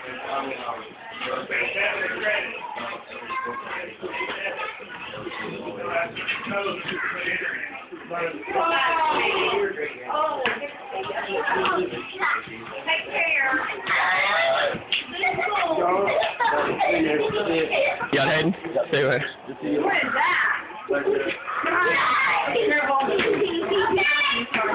Take care. Y'all heading? Stay away. What is that?